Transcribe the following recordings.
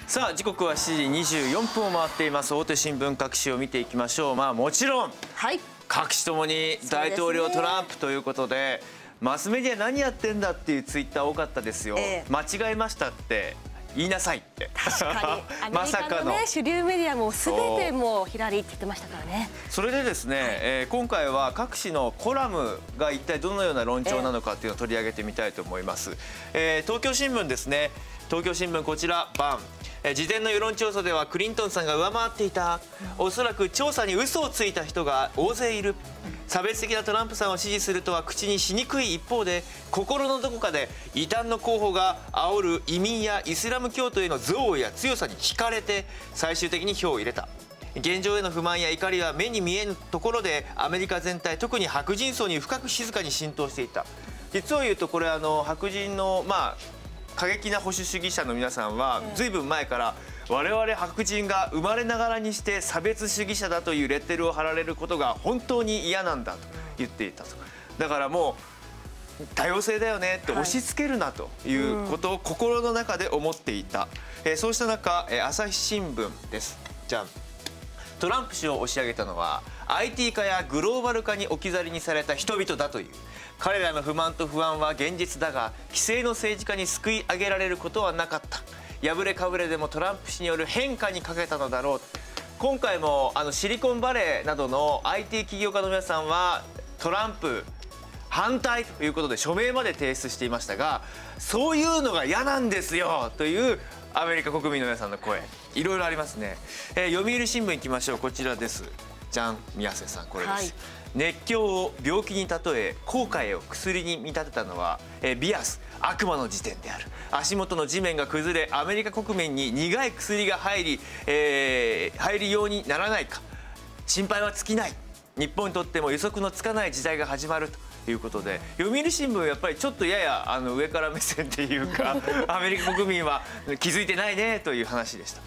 さあ時刻は7時24分を回っています。大手新聞各紙を見ていきましょう。もちろん、各紙ともに大統領トランプということで、マスメディア何やってんだっていうツイッター多かったですよ。間違えましたって言いなさいって。 確かにまさかのね、主流メディアも全てもうヒラリーって言ってましたからね。 それでですね、今回は各紙のコラムが一体どのような論調なのかっていうのを取り上げてみたいと思います。東京新聞ですね。東京新聞こちらバン。事前の世論調査ではクリントンさんが上回っていた。おそらく調査に嘘をついた人が大勢いる。差別的なトランプさんを支持するとは口にしにくい一方で、心のどこかで異端の候補が煽る移民やイスラム教徒への憎悪や強さに惹かれて最終的に票を入れた。現状への不満や怒りは目に見えぬところでアメリカ全体、特に白人層に深く静かに浸透していた。実を言うとこれ白人の過激な保守主義者の皆さんはずいぶん前から我々白人が生まれながらにして差別主義者だというレッテルを貼られることが本当に嫌なんだと言っていたと。だからもう多様性だよねって押し付けるなということを心の中で思っていた。そうした中、朝日新聞です。じゃん。トランプ氏を押し上げたのは IT 化やグローバル化に置き去りにされた人々だという。彼らの不満と不安は現実だが、既成の政治家にすくい上げられることはなかった。破れかぶれでもトランプ氏による変化にかけたのだろう。今回もシリコンバレーなどの IT 企業家の皆さんはトランプ反対ということで署名まで提出していましたが、そういうのが嫌なんですよというアメリカ国民の皆さんの声、いろいろありますね。読売新聞いきましょう。こちらです。じゃん、宮瀬さん、これです。熱狂を病気に例え後悔を薬に見立てたのはビアス、悪魔の時点である。足元の地面が崩れアメリカ国民に苦い薬が入りようにならないか心配は尽きない。日本にとっても予測のつかない時代が始まるということで、読売新聞はやっぱりちょっとやや上から目線っていうかアメリカ国民は気づいてないねという話でした。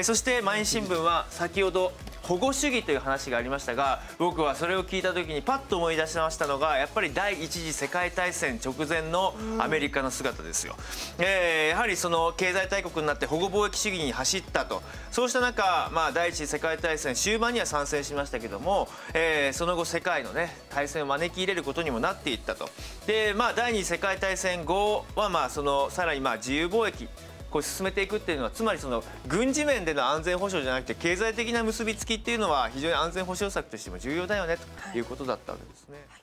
そして毎日新聞は先ほど保護主義という話がありましたが、僕はそれを聞いた時にパッと思い出しましたのがやっぱり第一次世界大戦直前のアメリカの姿ですよ。やはりその経済大国になって保護貿易主義に走ったと。そうした中、第一次世界大戦終盤には参戦しましたけども、その後世界のね大戦を招き入れることにもなっていったと。で第二次世界大戦後はそのさらに自由貿易こう進めていくっていうのは、つまりその軍事面での安全保障じゃなくて経済的な結びつきっていうのは非常に安全保障策としても重要だよねということだったわけですね。